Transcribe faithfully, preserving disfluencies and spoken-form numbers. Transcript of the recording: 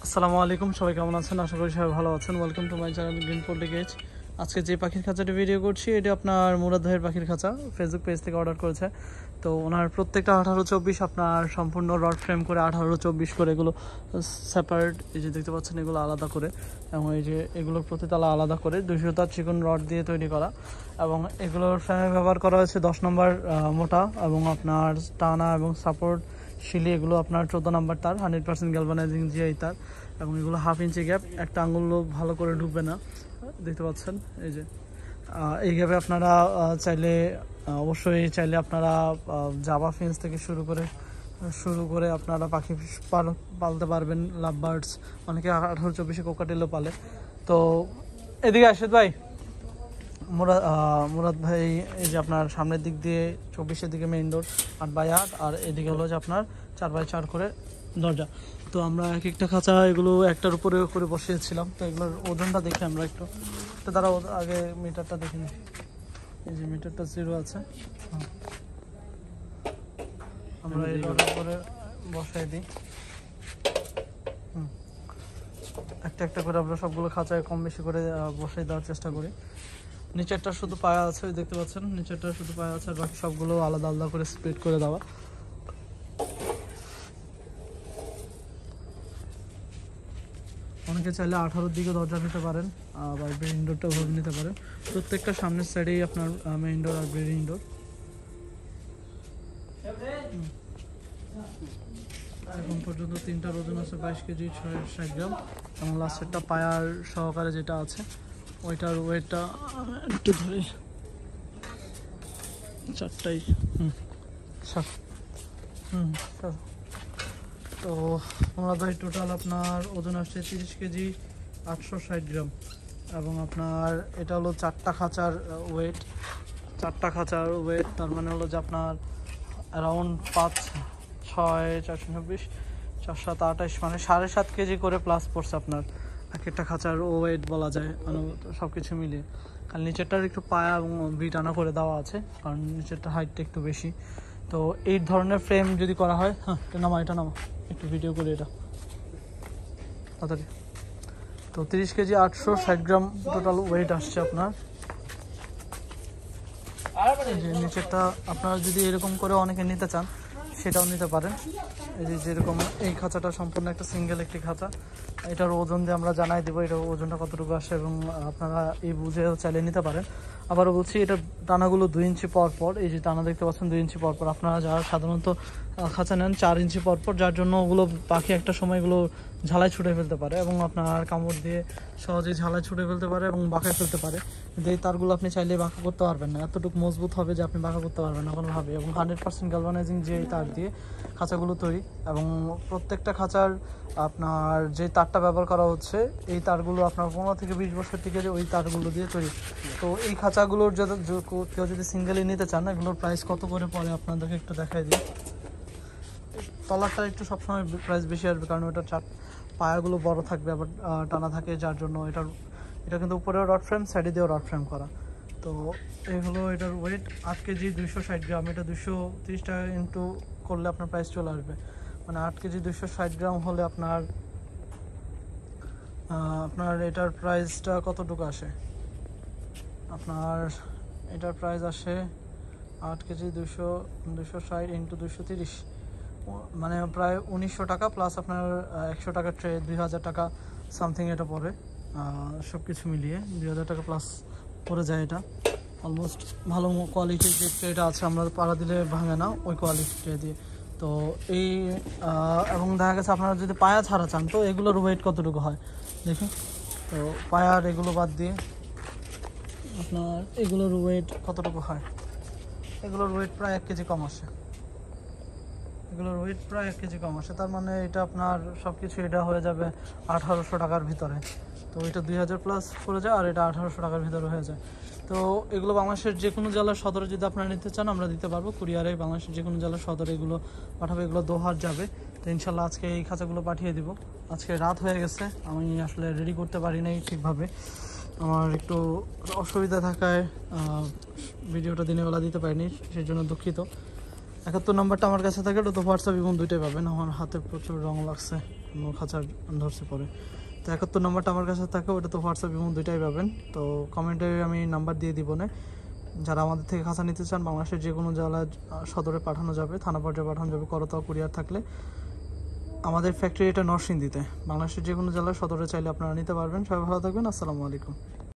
আসসালামু আলাইকুম, সবাই কেমন আছেন? আশা করি সবাই ভালো আছেন। Welcome to my channel green poultry cage. আজকে যে পাখির খাঁচাটি ভিডিও করছি এটা আপনার মুরাদ ভাইয়ের পাখির খাঁচা, ফেসবুক পেজ থেকে অর্ডার করেছে। তো ওনার প্রত্যেকটা আঠারো চব্বিশ আপনার সম্পূর্ণ রড ফ্রেম করে আঠারো চব্বিশ করে এগুলো সেপারেট, এই যে দেখতে পাচ্ছেন এগুলো আলাদা করে, এবং এই যে এগুলোর প্রতিতলা আলাদা করে দুইশো তার চিকন রড দিয়ে তৈরি করা, এবং এগুলোর ফ্রেমে ব্যবহার করা হয়েছে দশ নম্বর মোটা, এবং আপনার টানা এবং সাপোর্ট শিলি এগুলো আপনার চোদ্দো নাম্বার তার, হান্ড্রেড পার্সেন্ট গ্যালভানাইজিং জিআই তার, এবং এগুলো হাফ ইঞ্চি গ্যাপ, একটা আঙুল ভালো করে ঢুকবে না, দেখতে পাচ্ছেন। এই যে এই গ্যাপে আপনারা চাইলে অবশ্যই চাইলে আপনারা জাভা ফিন্স থেকে শুরু করে শুরু করে আপনারা পাখি পালতে পারবেন, লাভ বার্ডস, অনেকে আঠারো চব্বিশে কোকাটেলও পালে। তো এদিকে আশিদ ভাই, মুরাদ মুরাদ ভাই এই যে আপনার সামনের দিক দিয়ে চব্বিশের দিকে মেইন ডোর আট বাই আট, আর এদিকে হলো যে আপনার চার বাই চার করে দরজা। তো আমরা এক একটা খাঁচা এগুলো একটার উপরে করে বসিয়েছিলাম। তো এগুলোর ওজনটা দেখে আমরা একটু তো তারা আগে মিটারটা দেখে নিই। এই যে মিটারটা জিরো আছে, আমরা এটার উপরে বসাই দিই। হুম একটা একটা করে আমরা সবগুলো খাঁচায় কম বেশি করে বসাই দেওয়ার চেষ্টা করি। নিচেরটা শুধু পায়া আছে, দেখতে পাচ্ছেন নিচেরটা শুধু পায়া আছে, আর বাকি সবগুলো আলাদা আলাদা করে স্প্লিট করে দেওয়া। অনেকে চাইলে আঠারোর দিকে দরজা নিতে পারেন, আবার ব্রিডিং ডোরটা ভাবে নিতে পারেন। প্রত্যেকটা সামনের সাইডেই আপনার মেইন ডোর আর ব্রিডিং ডোর। এখন পর্যন্ত তিনটার ওজন আছে বাইশ কেজি ছয় ষাট গ্রাম, এবং লাস্টেরটা পায়ার সহকারে যেটা আছে ওইটার ওয়েটটা একটু ধরে চারটাই হুম সাত হুম তো আমরা ভাই টোটাল আপনার ওজন আসছে তিরিশ কেজি আটশো ষাট গ্রাম, এবং আপনার এটা হলো চারটা খাঁচার ওয়েট, চারটা খাঁচার ওয়েট তার মানে হলো যে আপনার অ্যারাউন্ড পাঁচ ছয় চারশো ছাব্বিশ চার সাত আঠাশ, মানে সাড়ে সাত কেজি করে প্লাস পড়ছে আপনার এক একটা খাঁচার ওয়েট বলা যায়, মানে সব কিছু মিলিয়ে। কারণ নিচেরটার একটু পায়া এবং বিট আনা করে দেওয়া আছে, কারণ নিচেরটা হাইটটা একটু বেশি। তো এই ধরনের ফ্রেম যদি করা হয়, হ্যাঁ এটা নামা এটা নামা একটু ভিডিও করি এটা তাড়াতাড়ি। তো তিরিশ কেজি আটশো ষাট গ্রাম টোটাল ওয়েট আসছে আপনার। যে নিচেরটা আপনারা যদি এরকম করে অনেকে নিতে চান সেটাও নিতে পারেন। এই যে যেরকম এই খাঁচাটা সম্পূর্ণ একটা সিঙ্গেল একটি খাঁচা, এটার ওজন দিয়ে আমরা জানাই দেবো এটার ওজনটা কতটুকু আসে, এবং আপনারা এই বুঝেও চালিয়ে নিতে পারেন। আবারও বলছি, এটা টানাগুলো দুই ইঞ্চি পর পর, এই যে টানা দেখতে পাচ্ছেন দুই ইঞ্চি পর পর। আপনারা যারা সাধারণত খাঁচা নেন চার ইঞ্চি পর পর, যার জন্য ওগুলো পাখি একটা সময় এগুলো ঝালাই ছুটে ফেলতে পারে, এবং আপনার কামড় দিয়ে সহজেই ঝালাই ছুটে ফেলতে পারে এবং বাঁকা ফেলতে পারে। কিন্তু এই তারগুলো আপনি চাইলে বাঁকা করতে পারবেন না, এতটুকু মজবুত হবে যে আপনি বাঁকা করতে পারবেন না কোনোভাবে, এবং হান্ড্রেড পার্সেন্ট গ্যালভানাইজিং যে এই তার দিয়ে খাঁচাগুলো তৈরি, এবং প্রত্যেকটা খাঁচার আপনার যে তারটা ব্যবহার করা হচ্ছে এই তারগুলো আপনার পনেরো থেকে বিশ বছর থেকে ওই তারগুলো দিয়ে তৈরি। তো এই খাঁচাগুলোর যদি কেউ যদি সিঙ্গেলি নিতে চান, এগুলোর প্রাইস কত করে পড়ে আপনাদেরকে একটু দেখাই দিই। তলারটা একটু সবসময় প্রাইস বেশি আসবে, কারণ ওটা চার পায়াগুলো বড় থাকবে, আবার টানা থাকে, যার জন্য এটার এটা কিন্তু উপরেও রড ফ্রেম, সাইডে দিয়েও রড ফ্রেম করা। তো এগুলো এটার ওয়েট আট কেজি দুইশো ষাট গ্রাম, এটা দুশো তিরিশ টাকা ইন্টু করলে আপনার প্রাইস চলে আসবে, মানে আট কেজি দুইশো ষাট গ্রাম হলে আপনার আপনার এটার প্রাইসটা কতটুকু আসে, আপনার এটার প্রাইস আসে আট কেজি দুশো দুশো ষাট ইন্টু দুশো তিরিশ, মানে প্রায় উনিশশো টাকা প্লাস আপনার একশো টাকা ট্রে, দুই হাজার টাকা সামথিং এটা পড়ে, সব কিছু মিলিয়ে দুই হাজার টাকা প্লাস পড়ে যায়। এটা অলমোস্ট ভালো কোয়ালিটির যে ট্রেটা আছে, আমরা পাড়া দিলে ভাঙে না ওই কোয়ালিটির ট্রে দিয়ে। তো এই এবং দেখা গেছে আপনারা যদি পায়া ছাড়া চান, তো এগুলোর ওয়েট কতটুকু হয় দেখি। তো পায়ার এগুলো বাদ দিয়ে আপনার এগুলোর ওয়েট কতটুকু হয়, এগুলোর ওয়েট প্রায় এক কেজি কম আসে, এগুলোর ওয়েট প্রায় এক কেজি কম আসে, তার মানে এটা আপনার সব কিছু এটা হয়ে যাবে আঠারোশো টাকার ভিতরে। তো এটা দুই হাজার প্লাস পড়ে যায়, আর এটা আঠারোশো টাকার ভিতরে হয়ে যায়। তো এগুলো বাংলাদেশের যে কোনো জেলার সদরে যদি আপনারা নিতে চান আমরা দিতে পারবো, কুরিয়ারে বাংলাদেশের যে কোনো জেলার সদরে এগুলো পাঠাবে, এগুলো দোহার যাবে। তো ইনশাল্লাহ আজকে এই খাঁচাগুলো পাঠিয়ে দিব। আজকে রাত হয়ে গেছে, আমি আসলে রেডি করতে পারি নাই ঠিকভাবে, আমার একটু অসুবিধা থাকায় ভিডিওটা দিনের বেলা দিতে পারিনি, সেই জন্য দুঃখিত। একাত্তর নম্বরটা আমার কাছে থাকে, ওটা তো হোয়াটসঅ্যাপ এবং দুইটাই পাবেন। আমার হাতে প্রচুর রং লাগছে, অন্য খাঁচার ধরছে পরে। তো একাত্তর নম্বরটা আমার কাছে থাকে, ওটা তো হোয়াটসঅ্যাপ এবং দুইটাই পাবেন। তো কমেন্টে আমি নাম্বার দিয়ে দিব না। যারা আমাদের থেকে খাঁচা নিতে চান বাংলাদেশের যে কোনো জেলায় সদরে পাঠানো যাবে, থানা পর্যায়ে পাঠানো যাবে, করতোয়া কুরিয়ার থাকলে। আমাদের ফ্যাক্টরি এটা নরসিংদীতে, বাংলাদেশের যে কোনো জেলার সদরে চাইলে আপনারা নিতে পারবেন। সবাই ভালো থাকবেন, আসসালামু আলাইকুম।